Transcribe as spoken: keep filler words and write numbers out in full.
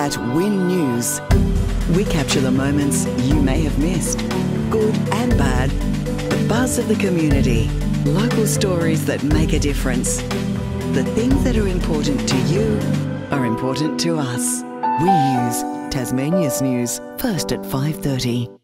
At Win News, we capture the moments you may have missed, good and bad, the buzz of the community, local stories that make a difference. The things that are important to you are important to us. We use Tasmania's news first at five thirty.